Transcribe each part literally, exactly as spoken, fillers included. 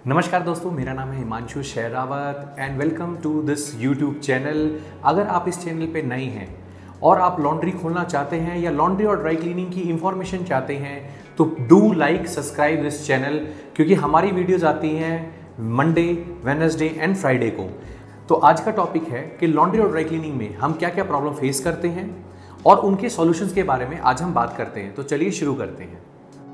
नमस्कार दोस्तों, मेरा नाम है Himanshu Sherawat and welcome to this YouTube channel. अगर आप इस चैनल पे नए हैं और आप लॉन्ड्री खोलना चाहते हैं या लॉन्ड्री और ड्राई क्लीनिंग की इंफॉर्मेशन चाहते हैं तो do like subscribe this channel, क्योंकि हमारी वीडियोज़ आती हैं मंडे, वेडनेसडे एंड फ्राइडे को। तो आज का टॉपिक है कि लॉन्ड्री और ड्राई क्लीनिंग में हम क्या क्या प्रॉब्लम फेस करते हैं और उनके सॉल्यूशंस के बारे में आज हम बात करते हैं। तो चलिए शुरू करते हैं।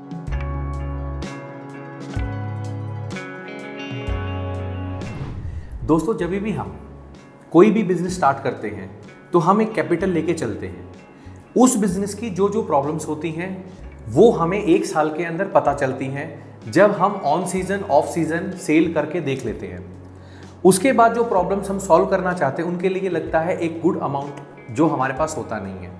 दोस्तों, जब भी हम कोई भी बिजनेस स्टार्ट करते हैं तो हम एक कैपिटल लेके चलते हैं। उस बिजनेस की जो जो प्रॉब्लम्स होती हैं वो हमें एक साल के अंदर पता चलती हैं जब हम on season off season sale करके देख लेते हैं। उसके बाद जो प्रॉब्लम्स हम सॉल्व करना चाहते हैं उनके लिए लगता है एक गुड अमाउंट जो हमारे पास होता नहीं है।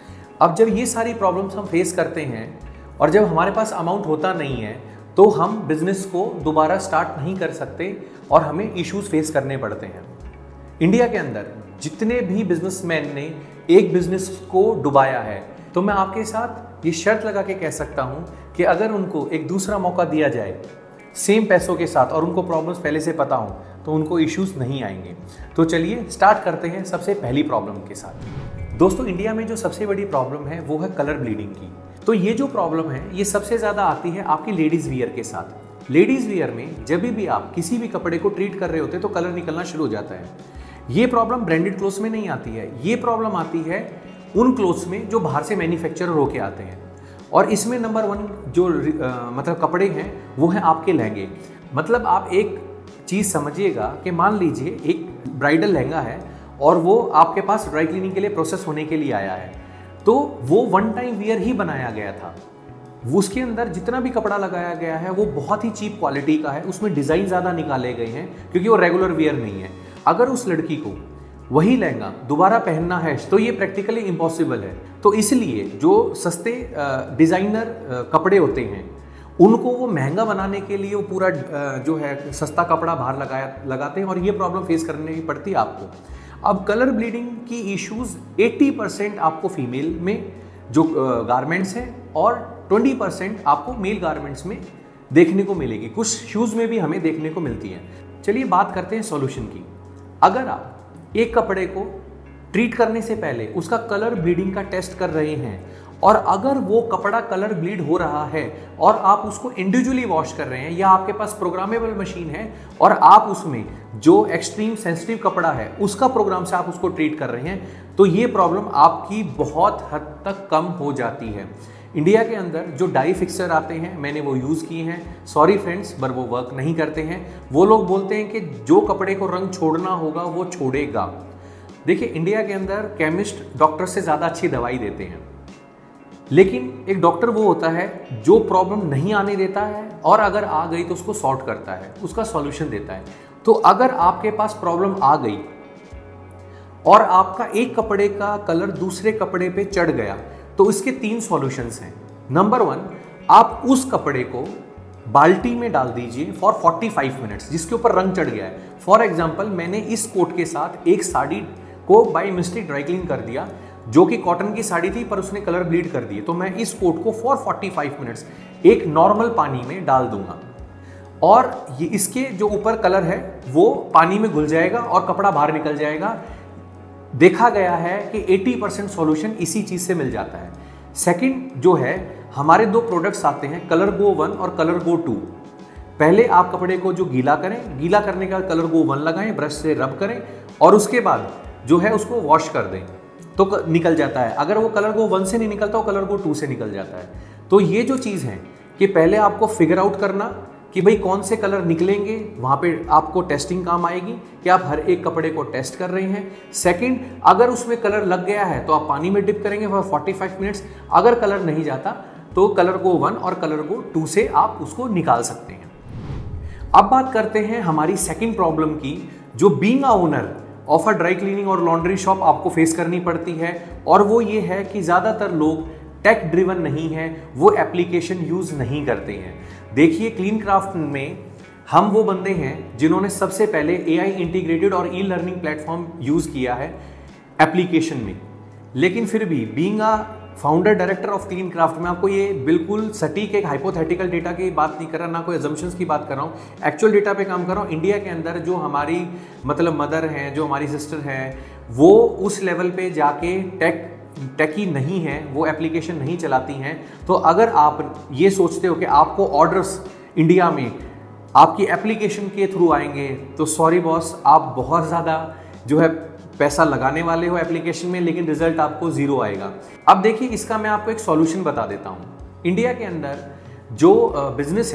अब जब ये सारी प्रॉब्लम्स हम फेस करते हैं और जब हमारे पास अमाउंट होता नहीं है तो हम बिजनेस को दोबारा स्टार्ट नहीं कर सकते और हमें इश्यूज फेस करने पड़ते हैं। इंडिया के अंदर जितने भी बिजनेसमैन ने एक बिजनेस को डुबाया है तो मैं आपके साथ ये शर्त लगा के कह सकता हूँ कि अगर उनको एक दूसरा मौका दिया जाए सेम पैसों के साथ और उनको प्रॉब्लम्स पहले से पता हो तो उनको इश्यूज नहीं आएंगे। तो चलिए स्टार्ट करते हैं सबसे पहली प्रॉब्लम के साथ। दोस्तों, इंडिया में जो सबसे बड़ी प्रॉब्लम है वो है कलर ब्लीडिंग की। तो ये जो प्रॉब्लम है ये सबसे ज़्यादा आती है आपकी लेडीज़ वियर के साथ। लेडीज़ वियर में जब भी आप किसी भी कपड़े को ट्रीट कर रहे होते हैं तो कलर निकलना शुरू हो जाता है। ये प्रॉब्लम ब्रांडेड क्लोथ्स में नहीं आती है, ये प्रॉब्लम आती है उन क्लोथ्स में जो बाहर से मैन्युफैक्चर होके आते हैं। और इसमें नंबर वन जो आ, मतलब कपड़े हैं वो हैं आपके लहंगे। मतलब आप एक चीज़ समझिएगा कि मान लीजिए एक ब्राइडल लहंगा है और वो आपके पास ड्राई क्लीनिंग के लिए प्रोसेस होने के लिए आया है, तो वो वन टाइम वियर ही बनाया गया था। उसके अंदर जितना भी कपड़ा लगाया गया है वो बहुत ही चीप क्वालिटी का है, उसमें डिज़ाइन ज़्यादा निकाले गए हैं क्योंकि वो रेगुलर वियर नहीं है। अगर उस लड़की को वही लहंगा दोबारा पहनना है तो ये प्रैक्टिकली इम्पॉसिबल है। तो इसलिए जो सस्ते डिज़ाइनर कपड़े होते हैं उनको वो महंगा बनाने के लिए वो पूरा जो है सस्ता कपड़ा बाहर लगाया लगाते हैं और ये प्रॉब्लम फेस करनी पड़ती है आपको। अब कलर ब्लीडिंग की इश्यूज अस्सी परसेंट आपको फीमेल में जो गारमेंट्स हैं और बीस परसेंट आपको मेल गारमेंट्स में देखने को मिलेगी। कुछ शूज़ में भी हमें देखने को मिलती है। चलिए बात करते हैं सॉल्यूशन की। अगर आप एक कपड़े को ट्रीट करने से पहले उसका कलर ब्लीडिंग का टेस्ट कर रहे हैं और अगर वो कपड़ा कलर ब्लीड हो रहा है और आप उसको इंडिविजुअली वॉश कर रहे हैं या आपके पास प्रोग्रामेबल मशीन है और आप उसमें जो एक्सट्रीम सेंसिटिव कपड़ा है उसका प्रोग्राम से आप उसको ट्रीट कर रहे हैं तो ये प्रॉब्लम आपकी बहुत हद तक कम हो जाती है। इंडिया के अंदर जो डाई फिक्सर आते हैं मैंने वो यूज़ किए हैं, सॉरी फ्रेंड्स पर वो वर्क नहीं करते हैं। वो लोग बोलते हैं कि जो कपड़े को रंग छोड़ना होगा वो छोड़ेगा। देखिए, इंडिया के अंदर केमिस्ट डॉक्टर से ज़्यादा अच्छी दवाई देते हैं, लेकिन एक डॉक्टर वो होता है जो प्रॉब्लम नहीं आने देता है और अगर आ गई तो उसको सॉर्ट करता है, उसका सॉल्यूशन देता है। तो अगर आपके पास प्रॉब्लम आ गई और आपका एक कपड़े का कलर दूसरे कपड़े पे चढ़ गया तो इसके तीन सॉल्यूशंस हैं। नंबर वन, आप उस कपड़े को बाल्टी में डाल दीजिए फॉर पैंतालीस मिनट्स जिसके ऊपर रंग चढ़ गया है। फॉर एग्जांपल, मैंने इस कोट के साथ एक साड़ी को बाय मिस्टेक ड्राई क्लीन कर दिया जो कि कॉटन की साड़ी थी पर उसने कलर ब्लीड कर दिए, तो मैं इस कोट को फॉर पैंतालीस मिनट्स एक नॉर्मल पानी में डाल दूंगा और ये इसके जो ऊपर कलर है वो पानी में घुल जाएगा और कपड़ा बाहर निकल जाएगा। देखा गया है कि अस्सी परसेंट सॉल्यूशन इसी चीज से मिल जाता है। सेकंड जो है, हमारे दो प्रोडक्ट्स आते हैं, कलर गो वन और कलर गो टू। पहले आप कपड़े को जो गीला करें, गीला करने के बाद कलर गो वन लगाएं, ब्रश से रब करें और उसके बाद जो है उसको वॉश कर दें तो निकल जाता है। अगर वो कलर गो वन से नहीं निकलता वो कलर गो टू से निकल जाता है। तो ये जो चीज़ है कि पहले आपको फिगर आउट करना कि भाई कौन से कलर निकलेंगे, वहाँ पे आपको टेस्टिंग काम आएगी कि आप हर एक कपड़े को टेस्ट कर रहे हैं। सेकंड, अगर उसमें कलर लग गया है तो आप पानी में डिप करेंगे फॉर पैंतालीस मिनट्स। अगर कलर नहीं जाता तो कलर गो वन और कलर गो टू से आप उसको निकाल सकते हैं। अब बात करते हैं हमारी सेकंड प्रॉब्लम की, जो being a owner of a dry cleaning और लॉन्ड्री शॉप आपको फेस करनी पड़ती है, और वो ये है कि ज़्यादातर लोग टेक ड्रिवन नहीं है, वो एप्लीकेशन यूज़ नहीं करते हैं। देखिए, क्लीन क्राफ्ट में हम वो बंदे हैं जिन्होंने सबसे पहले एआई इंटीग्रेटेड और ई लर्निंग प्लेटफॉर्म यूज़ किया है एप्लीकेशन में, लेकिन फिर भी being a founder director of Clean Craft, मैं आपको ये बिल्कुल सटीक एक हाइपोथेटिकल डेटा की बात नहीं कर रहा, ना कोई अजम्पशंस की बात कर रहा हूँ, एक्चुअल डेटा पे काम कर रहा हूँ। इंडिया के अंदर जो हमारी मतलब मदर हैं, जो हमारी सिस्टर हैं, वो उस लेवल पे जाके टेक टेकी नहीं है, वो एप्लीकेशन नहीं चलाती हैं। तो अगर आप ये सोचते हो कि आपको ऑर्डर्स इंडिया में आपकी एप्लीकेशन के थ्रू आएंगे, तो सॉरी बॉस, आप बहुत ज़्यादा जो है पैसा लगाने वाले हो एप्लीकेशन में, लेकिन रिजल्ट आपको ज़ीरो आएगा। अब देखिए, इसका मैं आपको एक सॉल्यूशन बता देता हूँ। इंडिया के अंदर जो बिज़नेस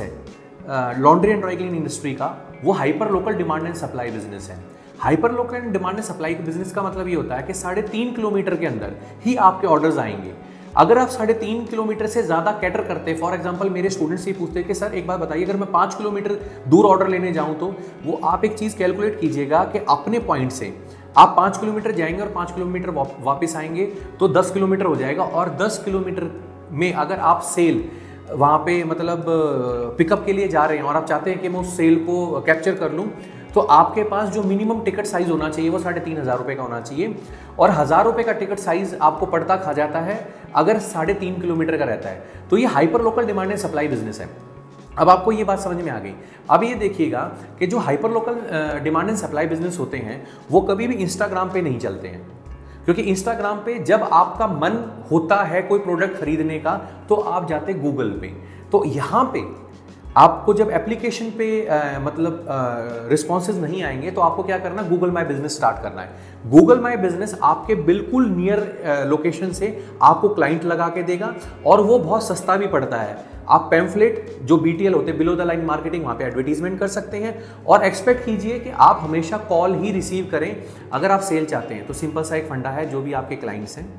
है laundry and dry clean industry का, वो hyper local demand and supply business है। Hyper local and demand and supply के बिजनेस का मतलब ये होता है कि साढ़े तीन किलोमीटर के अंदर ही आपके ऑर्डर्स आएंगे। अगर आप साढ़े तीन किलोमीटर से ज़्यादा कैटर करते हैं, फॉर एग्जांपल मेरे स्टूडेंट्स से पूछते हैं कि सर एक बात बताइए, अगर मैं पाँच किलोमीटर दूर ऑर्डर लेने जाऊं, तो वो आप एक चीज़ कैलकुलेट कीजिएगा कि अपने पॉइंट से आप पाँच किलोमीटर जाएंगे और पाँच किलोमीटर वापस आएंगे तो दस किलोमीटर हो जाएगा। और दस किलोमीटर में अगर आप सेल वहाँ पे मतलब पिकअप के लिए जा रहे हैं और आप चाहते हैं कि मैं उस सेल को कैप्चर कर लूँ, तो आपके पास जो मिनिमम टिकट साइज़ होना चाहिए वो साढ़े तीन हज़ार रुपये का होना चाहिए। और हज़ार रुपये का टिकट साइज़ आपको पड़ता खा जाता है अगर साढ़े तीन किलोमीटर का रहता है। तो ये hyper local demand and supply business है। अब आपको ये बात समझ में आ गई। अब ये देखिएगा कि जो hyper local demand and supply business होते हैं वो कभी भी इंस्टाग्राम पे नहीं चलते हैं, क्योंकि इंस्टाग्राम पे जब आपका मन होता है कोई प्रोडक्ट खरीदने का तो आप जाते गूगल पे। तो यहाँ पे आपको जब एप्लीकेशन पे आ, मतलब रिस्पॉन्सेज नहीं आएंगे तो आपको क्या करना, गूगल माई बिजनेस स्टार्ट करना है। गूगल माई बिजनेस आपके बिल्कुल नियर लोकेशन से आपको क्लाइंट लगा के देगा और वो बहुत सस्ता भी पड़ता है। आप पैम्फलेट जो बीटीएल होते हैं, बिलो द लाइन मार्केटिंग, वहाँ पे एडवर्टीजमेंट कर सकते हैं और एक्सपेक्ट कीजिए कि आप हमेशा कॉल ही रिसीव करें अगर आप सेल चाहते हैं। तो सिंपल सा एक फंडा है, जो भी आपके क्लाइंट्स हैं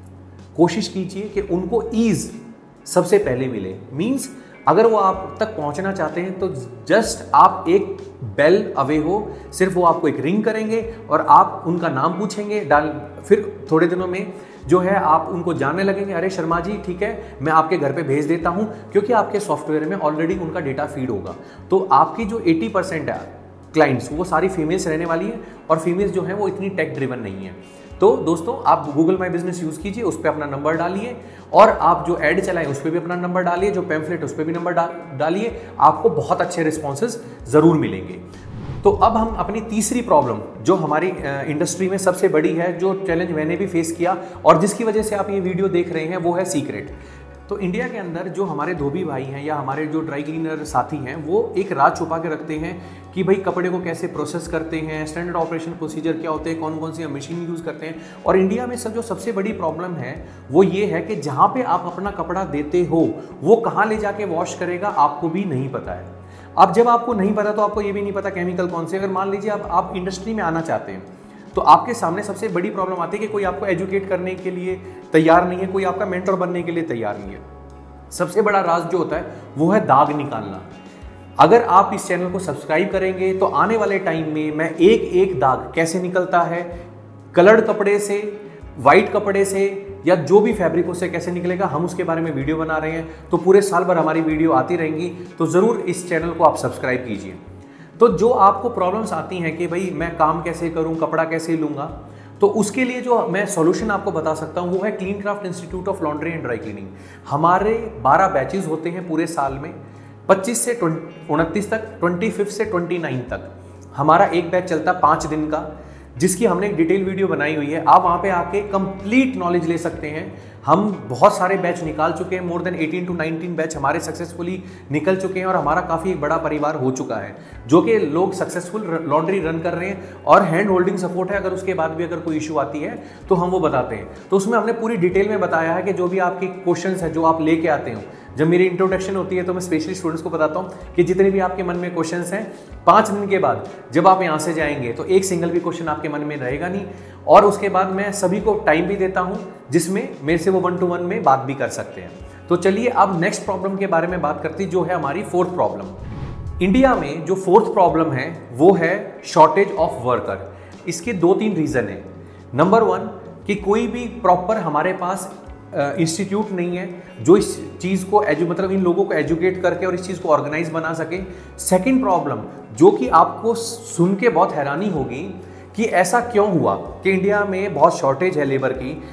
कोशिश कीजिए कि उनको ईज सबसे पहले मिले। मीन्स अगर वो आप तक पहुंचना चाहते हैं तो जस्ट आप एक बेल अवे हो, सिर्फ वो आपको एक रिंग करेंगे और आप उनका नाम पूछेंगे, डाल फिर थोड़े दिनों में जो है आप उनको जानने लगेंगे, अरे शर्मा जी ठीक है, मैं आपके घर पे भेज देता हूं, क्योंकि आपके सॉफ्टवेयर में ऑलरेडी उनका डेटा फीड होगा। तो आपकी जो अस्सी परसेंट है क्लाइंट्स वो सारी फीमेल्स रहने वाली है और फीमेल्स जो है वो इतनी टेक ड्रिवन नहीं है। तो दोस्तों आप गूगल माई बिजनेस यूज़ कीजिए, उस पर अपना नंबर डालिए और आप जो ऐड चलाएं उस पर भी अपना नंबर डालिए, जो पैम्फलेट उस पर भी नंबर डालिए, आपको बहुत अच्छे रिस्पॉन्सेज ज़रूर मिलेंगे। तो अब हम अपनी तीसरी प्रॉब्लम जो हमारी इंडस्ट्री में सबसे बड़ी है, जो चैलेंज मैंने भी फेस किया और जिसकी वजह से आप ये वीडियो देख रहे हैं, वो है सीक्रेट। तो इंडिया के अंदर जो हमारे धोबी भाई हैं या हमारे जो ड्राई क्लीनर साथी हैं, वो एक राज छुपा के रखते हैं कि भाई कपड़े को कैसे प्रोसेस करते हैं, स्टैंडर्ड ऑपरेशन प्रोसीजर क्या होते हैं, कौन कौन सी मशीन यूज़ करते हैं। और इंडिया में सब जो सबसे बड़ी प्रॉब्लम है वो ये है कि जहाँ पे आप अपना कपड़ा देते हो वो कहाँ ले जाके वॉश करेगा आपको भी नहीं पता है। अब जब आपको नहीं पता तो आपको ये भी नहीं पता केमिकल कौन से। अगर मान लीजिए आप, आप इंडस्ट्री में आना चाहते हैं तो आपके सामने सबसे बड़ी प्रॉब्लम आती है कि कोई आपको एजुकेट करने के लिए तैयार नहीं है, कोई आपका मेंटर बनने के लिए तैयार नहीं है। सबसे बड़ा राज जो होता है वो है दाग निकालना। अगर आप इस चैनल को सब्सक्राइब करेंगे तो आने वाले टाइम में मैं एक एक दाग कैसे निकलता है, कलर्ड कपड़े से, वाइट कपड़े से या जो भी फैब्रिकों से कैसे निकलेगा, हम उसके बारे में वीडियो बना रहे हैं। तो पूरे साल भर हमारी वीडियो आती रहेंगी, तो ज़रूर इस चैनल को आप सब्सक्राइब कीजिए। तो जो आपको प्रॉब्लम्स आती हैं कि भाई मैं काम कैसे करूं, कपड़ा कैसे लूँगा, तो उसके लिए जो मैं सॉल्यूशन आपको बता सकता हूं वो है Clean Craft Institute of laundry and dry cleaning. हमारे बारह बैचेस होते हैं पूरे साल में, पच्चीस से उनतीस तक, पच्चीस से उनतीस तक हमारा एक बैच चलता है पाँच दिन का, जिसकी हमने एक डिटेल वीडियो बनाई हुई है। आप वहाँ पे आके कंप्लीट नॉलेज ले सकते हैं। हम बहुत सारे बैच निकाल चुके हैं, मोर देन अठारह टू उन्नीस बैच हमारे सक्सेसफुली निकल चुके हैं और हमारा काफ़ी बड़ा परिवार हो चुका है, जो कि लोग सक्सेसफुल लॉन्ड्री रन कर रहे हैं और हैंड होल्डिंग सपोर्ट है। अगर उसके बाद भी अगर कोई इशू आती है तो हम वो बताते हैं। तो उसमें हमने पूरी डिटेल में बताया है कि जो भी आपके क्वेश्चंस है, जो आप लेके आते हो, जब मेरी इंट्रोडक्शन होती है तो मैं स्पेशली स्टूडेंट्स को बताता हूँ कि जितने भी आपके मन में क्वेश्चंस हैं, पाँच दिन के बाद जब आप यहाँ से जाएंगे तो एक सिंगल भी क्वेश्चन आपके मन में रहेगा नहीं। और उसके बाद मैं सभी को टाइम भी देता हूँ जिसमें मेरे से वो वन टू वन में बात भी कर सकते हैं। तो चलिए अब नेक्स्ट प्रॉब्लम के बारे में बात करती, जो है हमारी फोर्थ प्रॉब्लम। इंडिया में जो फोर्थ प्रॉब्लम है वो है शॉर्टेज ऑफ वर्कर। इसके दो तीन रीज़न है। नंबर वन कि कोई भी प्रॉपर हमारे पास इंस्टीट्यूट नहीं है जो इस चीज़ को एजु मतलब इन लोगों को एजुकेट करके और इस चीज़ को ऑर्गेनाइज बना सके। सेकंड प्रॉब्लम जो कि आपको सुन के बहुत हैरानी होगी कि ऐसा क्यों हुआ कि इंडिया में बहुत शॉर्टेज है लेबर की।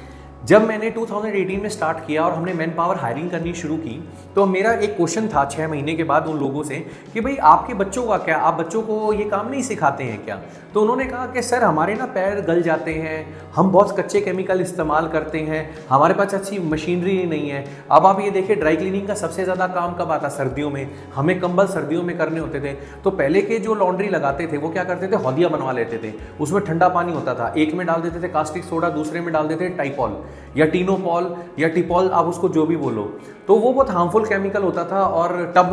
जब मैंने दो हज़ार अठारह में स्टार्ट किया और हमने मैन पावर हायरिंग करनी शुरू की, तो मेरा एक क्वेश्चन था छः महीने के बाद उन लोगों से कि भाई आपके बच्चों का क्या, आप बच्चों को ये काम नहीं सिखाते हैं क्या? तो उन्होंने कहा कि सर हमारे ना पैर गल जाते हैं, हम बहुत कच्चे केमिकल इस्तेमाल करते हैं, हमारे पास अच्छी मशीनरी नहीं है। अब आप ये देखिए ड्राई क्लीनिंग का सबसे ज़्यादा काम कब आता? सर्दियों में। हमें कंबल सर्दियों में करने होते थे, तो पहले के जो लॉन्ड्री लगाते थे वो क्या करते थे, हौदिया बनवा लेते थे, उसमें ठंडा पानी होता था, एक में डाल देते थे कास्टिक सोडा, दूसरे में डाल देते थे टाइपॉल या टीनोपॉल या टिपॉल, आप उसको जो भी बोलो। तो वो बहुत हार्मफुल केमिकल होता था और टब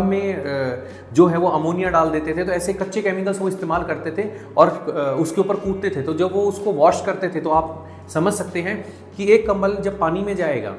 में जो है वो अमोनिया डाल देते थे। तो ऐसे कच्चे केमिकल्स वो इस्तेमाल करते थे और उसके ऊपर कूदते थे। तो जब वो उसको वॉश करते थे तो आप समझ सकते हैं कि एक कंबल जब पानी में जाएगा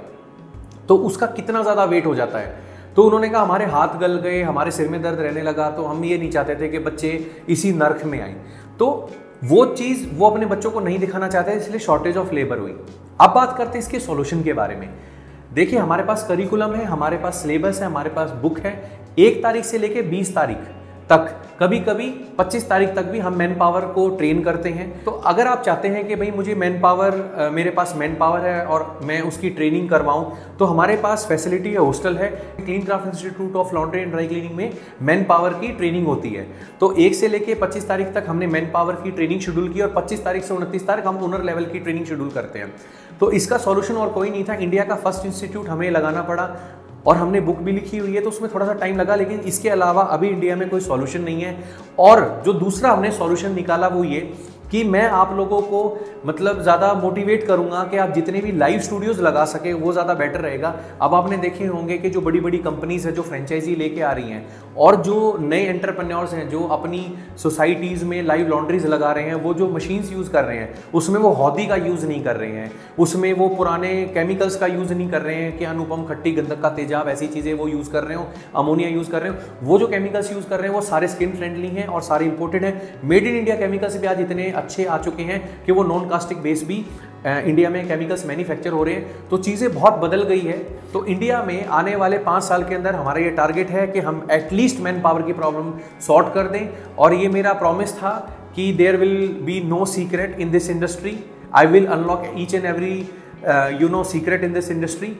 तो उसका कितना ज़्यादा वेट हो जाता है। तो उन्होंने कहा हमारे हाथ गल गए, हमारे सिर में दर्द रहने लगा, तो हम ये नहीं चाहते थे कि बच्चे इसी नर्क में आए। तो वो चीज़ वो अपने बच्चों को नहीं दिखाना चाहते, इसलिए शॉर्टेज ऑफ लेबर हुई। अब बात करते हैं इसके सॉल्यूशन के बारे में। देखिए हमारे पास करिकुलम है, हमारे पास सिलेबस है, हमारे पास बुक है। एक तारीख से लेके बीस तारीख तक, कभी कभी पच्चीस तारीख तक भी हम मैन पावर को ट्रेन करते हैं। तो अगर आप चाहते हैं कि भाई मुझे मैन पावर, मेरे पास मैन पावर है और मैं उसकी ट्रेनिंग करवाऊं, तो हमारे पास फैसिलिटी है, हॉस्टल है। Clean Craft Institute of laundry and dry cleaning में मैन पावर की ट्रेनिंग होती है। तो एक से लेके पच्चीस तारीख तक हमने मैन पावर की ट्रेनिंग शेड्यूल की और पच्चीस तारीख से उनतीस तारीख हम ओनर लेवल की ट्रेनिंग शेड्यूल करते हैं। तो इसका सॉल्यूशन और कोई नहीं था, इंडिया का फर्स्ट इंस्टीट्यूट हमें लगाना पड़ा और हमने बुक भी लिखी हुई है, तो उसमें थोड़ा सा टाइम लगा, लेकिन इसके अलावा अभी इंडिया में कोई सॉल्यूशन नहीं है। और जो दूसरा हमने सॉल्यूशन निकाला वो ये कि मैं आप लोगों को मतलब ज़्यादा मोटिवेट करूंगा कि आप जितने भी लाइव स्टूडियोज़ लगा सके वो ज़्यादा बेटर रहेगा। अब आपने देखे होंगे कि जो बड़ी बड़ी कंपनीज़ है जो फ्रेंचाइजी लेके आ रही हैं और जो नए एंटरप्रेन्योर्स हैं जो अपनी सोसाइटीज़ में लाइव लॉन्ड्रीज लगा रहे हैं, वो जो मशीन्स यूज़ कर रहे हैं उसमें वो हौदी का यूज़ नहीं कर रहे हैं, उसमें वो पुराने केमिकल्स का यूज़ नहीं कर रहे हैं कि अनुपम, खट्टी, गंधक का तेजाब, ऐसी चीज़ें वो यूज़ कर रहे हो, अमोनिया यूज़ कर रहे हो। वो जो केमिकल्स यूज़ कर रहे हैं वो सारे स्किन फ्रेंडली हैं और सारे इंपोर्टेड हैं। मेड इन इंडिया केमिकल्स भी आज इतने अच्छे आ चुके हैं कि वो नॉन कास्टिक बेस भी इंडिया में केमिकल्स मैन्युफैक्चर हो रहे हैं। तो चीज़ें बहुत बदल गई है। तो इंडिया में आने वाले पाँच साल के अंदर हमारा ये टारगेट है कि हम एटलीस्ट मैन पावर की प्रॉब्लम सॉर्ट कर दें। और ये मेरा प्रॉमिस था कि there will be no secret in this industry, I will unlock each and every you know secret in this industry.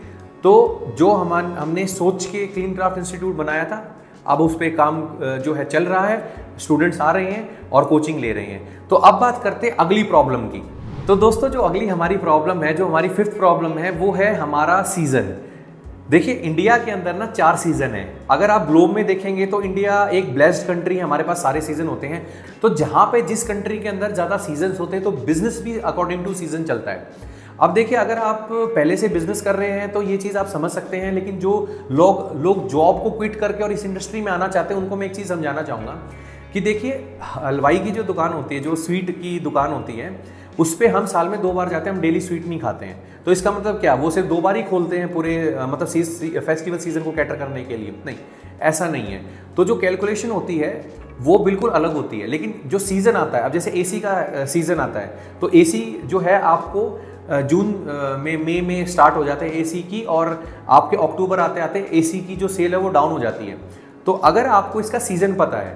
तो जो हम हमने सोच के क्लीन क्राफ्ट इंस्टीट्यूट बनाया था, अब उस पर काम जो है चल रहा है, स्टूडेंट्स आ रहे हैं और कोचिंग ले रहे हैं। तो अब बात करते हैं अगली प्रॉब्लम की। तो दोस्तों जो अगली हमारी प्रॉब्लम है, जो हमारी फिफ्थ प्रॉब्लम है, वो है हमारा सीज़न। देखिए इंडिया के अंदर ना चार सीज़न है। अगर आप ग्लोब में देखेंगे तो इंडिया एक ब्लेस्ड कंट्री है, हमारे पास सारे सीज़न होते हैं। तो जहाँ पे जिस कंट्री के अंदर ज़्यादा सीजन्स होते हैं तो बिजनेस भी अकॉर्डिंग टू सीज़न चलता है। अब देखिए अगर आप पहले से बिजनेस कर रहे हैं तो ये चीज़ आप समझ सकते हैं, लेकिन जो लोग लोग जॉब को क्विट करके और इस इंडस्ट्री में आना चाहते हैं उनको मैं एक चीज़ समझाना चाहूँगा कि देखिए हलवाई की जो दुकान होती है, जो स्वीट की दुकान होती है, उस पर हम साल में दो बार जाते हैं, हम डेली स्वीट नहीं खाते हैं। तो इसका मतलब क्या, वो सिर्फ दो बार ही खोलते हैं पूरे मतलब सी, सी, फेस्टिवल सीजन को कैटर करने के लिए? नहीं, ऐसा नहीं है। तो जो कैलकुलेशन होती है वो बिल्कुल अलग होती है। लेकिन जो सीज़न आता है, अब जैसे एसी का सीज़न आता है तो एसी जो है आपको जून में मई में स्टार्ट हो जाते हैं एसी की, और आपके अक्टूबर आते आते एसी की जो सेल है वो डाउन हो जाती है। तो अगर आपको इसका सीज़न पता है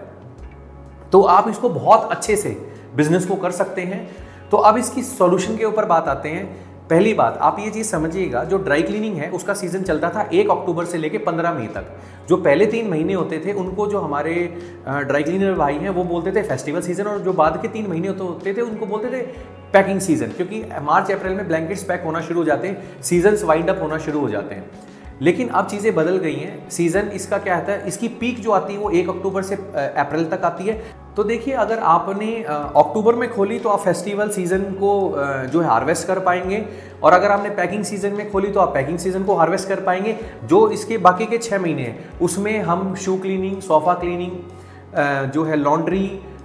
तो आप इसको बहुत अच्छे से बिजनेस को कर सकते हैं। तो अब इसकी सॉल्यूशन के ऊपर बात आते हैं। पहली बात आप ये चीज़ समझिएगा, जो ड्राई क्लीनिंग है उसका सीज़न चलता था एक अक्टूबर से लेके पंद्रह मई तक। जो पहले तीन महीने होते थे उनको जो हमारे ड्राई क्लीनर भाई हैं वो बोलते थे फेस्टिवल सीजन, और जो बाद के तीन महीने होते थे उनको बोलते थे पैकिंग सीजन, क्योंकि मार्च अप्रैल में ब्लैंकेट्स पैक होना शुरू हो जाते हैं, सीजन्स वाइंड अप होना शुरू हो जाते हैं। लेकिन अब चीज़ें बदल गई हैं। सीज़न इसका क्या होता है, इसकी पीक जो आती है वो एक अक्टूबर से अप्रैल तक आती है। तो देखिए अगर आपने अक्टूबर में खोली तो आप फेस्टिवल सीज़न को जो है हार्वेस्ट कर पाएंगे, और अगर आपने पैकिंग सीज़न में खोली तो आप पैकिंग सीज़न को हार्वेस्ट कर पाएंगे। जो इसके बाकी के छः महीने हैं उसमें हम शू क्लीनिंग, सोफ़ा क्लीनिंग, जो है लॉन्ड्री,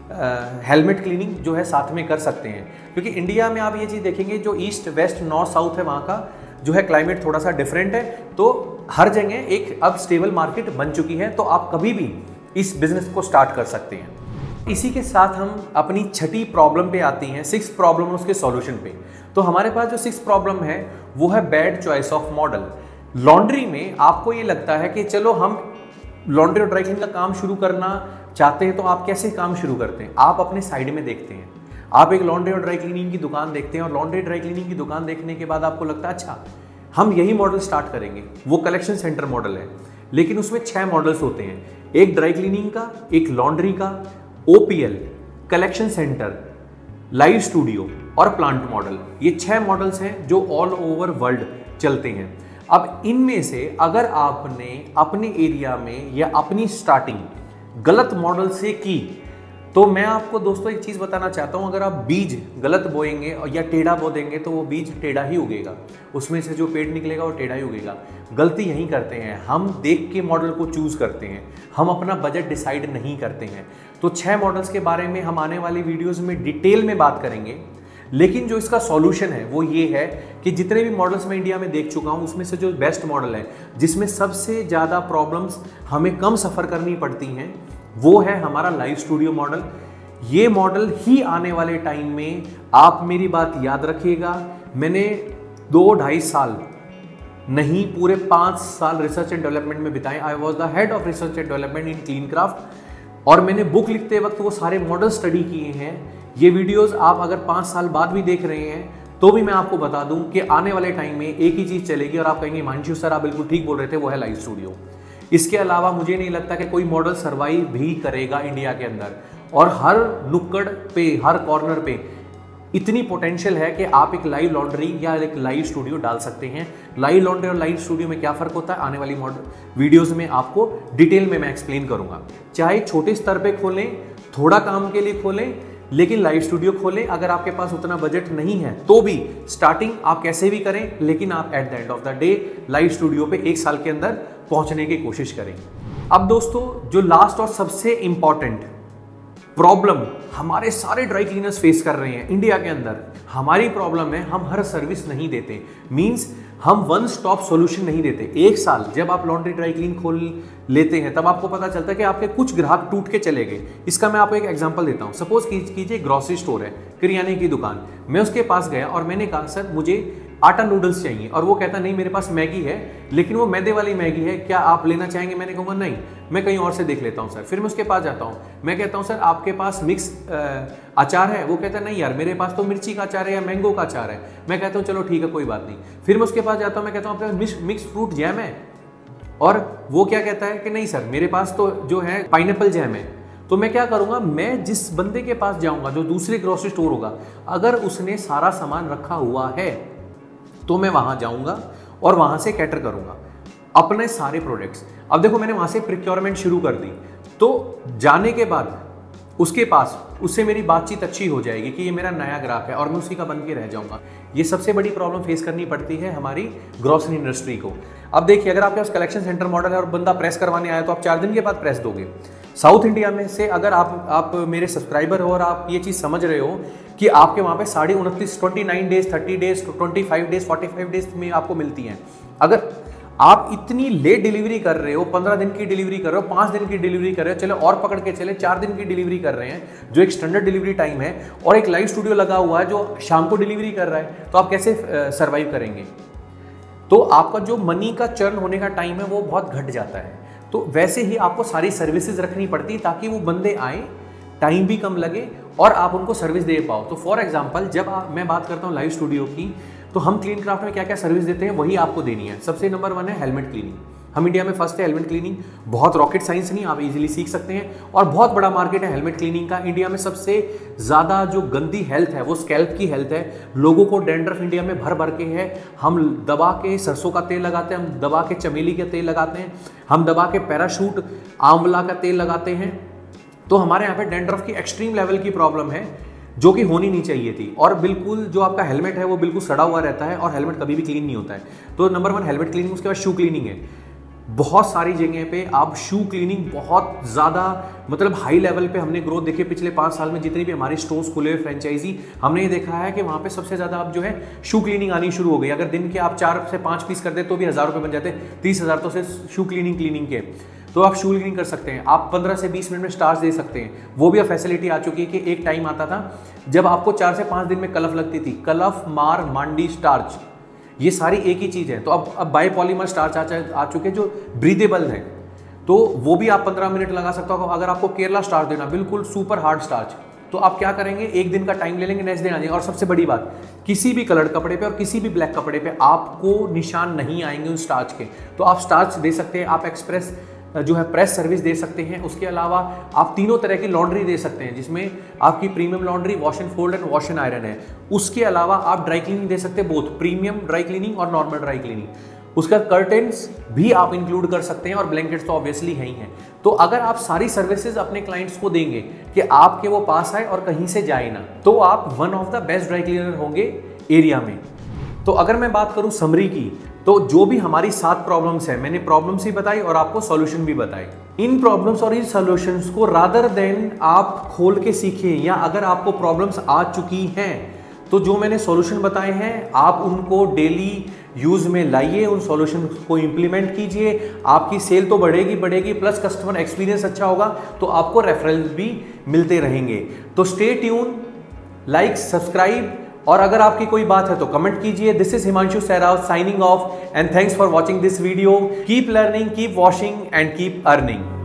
हेलमेट क्लीनिंग जो है साथ में कर सकते हैं। क्योंकि इंडिया में आप ये चीज़ देखेंगे, जो ईस्ट वेस्ट नॉर्थ साउथ है वहाँ का जो है क्लाइमेट थोड़ा सा डिफरेंट है। तो हर जगह एक अब स्टेबल मार्केट बन चुकी है, तो आप कभी भी इस बिज़नेस को स्टार्ट कर सकते हैं। इसी के साथ हम अपनी छठी प्रॉब्लम पे आती हैं, सिक्स प्रॉब्लम उसके सॉल्यूशन पे। तो हमारे पास जो सिक्स प्रॉब्लम है वो है bad choice of model. Laundry में आपको ये लगता है कि चलो हम लॉन्ड्री और ड्राई क्लीनिंग का काम शुरू करना चाहते हैं, तो आप कैसे काम शुरू करते हैं? आप अपने साइड में देखते हैं, आप एक लॉन्ड्री और ड्राई क्लीनिंग की दुकान देखते हैं और लॉन्ड्री ड्राई क्लीनिंग की दुकान देखने के बाद आपको लगता है अच्छा हम यही मॉडल स्टार्ट करेंगे, वो कलेक्शन सेंटर मॉडल है, लेकिन उसमें छह मॉडल्स होते हैं, एक ड्राई क्लीनिंग का, एक लॉन्ड्री का, OPL, collection centre, live studio और प्लांट मॉडल। ये छह मॉडल्स हैं जो ऑल ओवर वर्ल्ड चलते हैं। अब इनमें से अगर आपने अपने एरिया में या अपनी स्टार्टिंग गलत मॉडल से की तो मैं आपको दोस्तों एक चीज़ बताना चाहता हूँ, अगर आप बीज गलत बोएंगे या टेढ़ा बो देंगे तो वो बीज टेढ़ा ही उगेगा, उसमें से जो पेड़ निकलेगा वो टेढ़ा ही उगेगा। गलती यही करते हैं, हम देख के मॉडल को चूज़ करते हैं, हम अपना बजट डिसाइड नहीं करते हैं। तो छः मॉडल्स के बारे में हम आने वाली वीडियोज़ में डिटेल में बात करेंगे, लेकिन जो इसका सॉल्यूशन है वो ये है कि जितने भी मॉडल्स मैं इंडिया में देख चुका हूँ उसमें से जो बेस्ट मॉडल है, जिसमें सबसे ज़्यादा प्रॉब्लम्स हमें कम सफ़र करनी पड़ती हैं, वो है हमारा लाइव स्टूडियो मॉडल। ये मॉडल ही आने वाले टाइम में, आप मेरी बात याद रखिएगा, मैंने दो ढाई साल नहीं पूरे पाँच साल रिसर्च एंड डेवलपमेंट में बिताए। I was the head of research and development in Clean Craft और मैंने बुक लिखते वक्त वो सारे मॉडल स्टडी किए हैं। ये वीडियोस आप अगर पाँच साल बाद भी देख रहे हैं तो भी मैं आपको बता दूं कि आने वाले टाइम में एक ही चीज़ चलेगी और आप कहेंगे हिमांशु सर आप बिल्कुल ठीक बोल रहे थे, वो है लाइव स्टूडियो। इसके अलावा मुझे नहीं लगता कि कोई मॉडल सर्वाइव भी करेगा इंडिया के अंदर, और हर नुक्कड़ पे, हर कॉर्नर पे इतनी पोटेंशियल है कि आप एक लाइव लॉन्ड्री या एक लाइव स्टूडियो डाल सकते हैं। लाइव लॉन्ड्री और लाइव स्टूडियो में क्या फ़र्क होता है आने वाली मॉडल वीडियोज़ में आपको डिटेल में मैं एक्सप्लेन करूँगा। चाहे छोटे स्तर पर खोलें, थोड़ा काम के लिए खोलें, लेकिन लाइव स्टूडियो खोलें। अगर आपके पास उतना बजट नहीं है तो भी स्टार्टिंग आप कैसे भी करें, लेकिन आप at the end of the day live studio पे एक साल के अंदर पहुंचने की कोशिश करें। अब दोस्तों जो लास्ट और सबसे इंपॉर्टेंट प्रॉब्लम हमारे सारे ड्राई क्लीनर्स फेस कर रहे हैं इंडिया के अंदर, हमारी प्रॉब्लम है हम हर सर्विस नहीं देते, मींस हम वन स्टॉप सॉल्यूशन नहीं देते। एक साल जब आप लॉन्ड्री ड्राई क्लीन खोल लेते हैं तब आपको पता चलता है कि आपके कुछ ग्राहक टूट के चले गए। इसका मैं आपको एक एग्जांपल देता हूं। सपोज कीजिए ग्रोसरी स्टोर है, किराने की दुकान, मैं उसके पास गया और मैंने कहा सर मुझे आटा नूडल्स चाहिए, और वो कहता नहीं मेरे पास मैगी है लेकिन वो मैदे वाली मैगी है, क्या आप लेना चाहेंगे? मैंने कहूँगा नहीं, मैं कहीं और से देख लेता हूँ सर। फिर मैं उसके पास जाता हूँ, मैं कहता हूँ सर आपके पास मिक्स अचार है? वो कहता है नहीं यार मेरे पास तो मिर्ची का अचार है या मैंगो का अचार है। मैं कहता हूँ चलो ठीक है कोई बात नहीं। फिर मैं उसके पास जाता हूँ, मैं कहता हूँ आपके पास मिक्स फ्रूट जैम है? और वो क्या कहता है कि नहीं सर मेरे पास तो जो है पाइनएप्पल जैम है। तो मैं क्या करूँगा, मैं जिस बंदे के पास जाऊँगा जो दूसरे ग्रोसरी स्टोर होगा, अगर उसने सारा सामान रखा हुआ है तो मैं वहाँ जाऊँगा और वहाँ से कैटर करूँगा अपने सारे प्रोडक्ट्स। अब देखो मैंने वहाँ से प्रिक्योरमेंट शुरू कर दी, तो जाने के बाद उसके पास उससे मेरी बातचीत अच्छी हो जाएगी कि ये मेरा नया ग्राहक है और मैं उसी का बन के रह जाऊँगा। ये सबसे बड़ी प्रॉब्लम फेस करनी पड़ती है हमारी ग्रोसरी इंडस्ट्री को। अब देखिए अगर आपके पास कलेक्शन सेंटर मॉडल है और बंदा प्रेस करवाने आया तो आप चार दिन के बाद प्रेस दोगे। साउथ इंडिया में से अगर आप आप मेरे सब्सक्राइबर हो और आप ये चीज़ समझ रहे हो कि आपके वहाँ पे साढ़े उनतीस twenty nine days thirty days twenty five days forty five days में आपको मिलती हैं, अगर आप इतनी लेट डिलीवरी कर रहे हो, पंद्रह दिन की डिलीवरी कर रहे हो, पाँच दिन की डिलीवरी कर रहे हो, चलो और पकड़ के चले चार दिन की डिलीवरी कर रहे हैं जो एक स्टैंडर्ड डिलीवरी टाइम है, और एक लाइव स्टूडियो लगा हुआ है जो शाम को डिलीवरी कर रहा है, तो आप कैसे सर्वाइव करेंगे? तो आपका जो मनी का चर्न होने का टाइम है वो बहुत घट जाता है। तो वैसे ही आपको सारी सर्विसेज रखनी पड़ती है ताकि वो बंदे आए, टाइम भी कम लगे और आप उनको सर्विस दे पाओ। तो फॉर एग्जांपल जब आप, मैं बात करता हूँ लाइव स्टूडियो की, तो हम क्लीन क्राफ्ट में क्या क्या सर्विस देते हैं वही आपको देनी है। सबसे नंबर वन है हेलमेट क्लीनिंग। हम इंडिया में फर्स्ट है हेलमेट क्लीनिंग, बहुत रॉकेट साइंस नहीं, आप इजीली सीख सकते हैं और बहुत बड़ा मार्केट है हेलमेट क्लीनिंग का। इंडिया में सबसे ज़्यादा जो गंदी हेल्थ है वो स्कैल्प की हेल्थ है। लोगों को डैंड्रफ इंडिया में भर भर के है। हम दबा के सरसों का तेल लगाते हैं, हम दबा के चमेली का तेल लगाते हैं, हम दबा के पैराशूट आंवला का तेल लगाते हैं। तो हमारे यहाँ पे डैंड्रफ की एक्सट्रीम लेवल की प्रॉब्लम है जो कि होनी नहीं चाहिए थी। और बिल्कुल जो आपका हेलमेट है वो बिल्कुल सड़ा हुआ रहता है और हेलमेट कभी भी क्लीन नहीं होता है। तो नंबर वन हेलमेट क्लीनिंग। उसके बाद शू क्लीनिंग है। बहुत सारी जगह पे आप शू क्लीनिंग बहुत ज़्यादा मतलब हाई लेवल पे हमने ग्रोथ देखी पिछले पाँच साल में। जितनी भी हमारी स्टोर्स खुले हुए फ्रेंचाइजी, हमने ये देखा है कि वहाँ पे सबसे ज़्यादा अब जो है शू क्लीनिंग आनी शुरू हो गई। अगर दिन के आप चार से पाँच पीस करते तो भी हज़ार रुपये बन जाते, तीस हज़ार तो सिर्फ शू क्लीनिंग क्लीनिंग के। तो आप शू क्लीनिंग कर सकते हैं, आप पंद्रह से बीस मिनट में स्टार्च दे सकते हैं। वो भी अब फैसिलिटी आ चुकी है कि एक टाइम आता था जब आपको चार से पाँच दिन में कलफ लगती थी। कलफ, मार, मांडी, स्टार्च, ये सारी एक ही चीज़ है। तो अब अब बायोपॉलीमर स्टार्च आ, आ चुके हैं जो ब्रीदेबल है, तो वो भी आप पंद्रह मिनट लगा सकते हो। अगर आपको केरला स्टार्च देना, बिल्कुल सुपर हार्ड स्टार्च, तो आप क्या करेंगे, एक दिन का टाइम ले लेंगे, नेक्स्ट दिन आ जाएंगे। और सबसे बड़ी बात, किसी भी कलर कपड़े पे और किसी भी ब्लैक कपड़े पे आपको निशान नहीं आएंगे उन स्टार्च के। तो आप स्टार्च दे सकते हैं, आप एक्सप्रेस जो है प्रेस सर्विस दे सकते हैं। उसके अलावा आप तीनों तरह की लॉन्ड्री दे सकते हैं, जिसमें आपकी premium laundry, wash and fold and wash and iron है। उसके अलावा आप ड्राई क्लीनिंग दे सकते हैं, बोथ प्रीमियम ड्राई क्लीनिंग और नॉर्मल ड्राई क्लीनिंग। उसका कर्टेन्स भी आप इंक्लूड कर सकते हैं और ब्लैंकेट्स तो ऑब्वियसली है ही हैं। तो अगर आप सारी सर्विसेज अपने क्लाइंट्स को देंगे कि आपके वो पास आए और कहीं से जाए ना, तो आप one of the best dry cleaner होंगे एरिया में। तो अगर मैं बात करूं समरी की, तो जो भी हमारी सात प्रॉब्लम्स हैं, मैंने प्रॉब्लम्स ही बताई और आपको सॉल्यूशन भी बताए। इन प्रॉब्लम्स और इन सॉल्यूशंस को रादर देन आप खोल के सीखें, या अगर आपको प्रॉब्लम्स आ चुकी हैं तो जो मैंने सॉल्यूशन बताए हैं आप उनको डेली यूज में लाइए, उन सॉल्यूशन को इंप्लीमेंट कीजिए। आपकी सेल तो बढ़ेगी बढ़ेगी प्लस कस्टमर एक्सपीरियंस अच्छा होगा, तो आपको रेफरेंस भी मिलते रहेंगे। तो स्टे ट्यून, लाइक, सब्सक्राइब, और अगर आपकी कोई बात है तो कमेंट कीजिए। This is Himanshu Sehrawat signing off, and thanks for watching this video. Keep learning, keep washing and keep earning.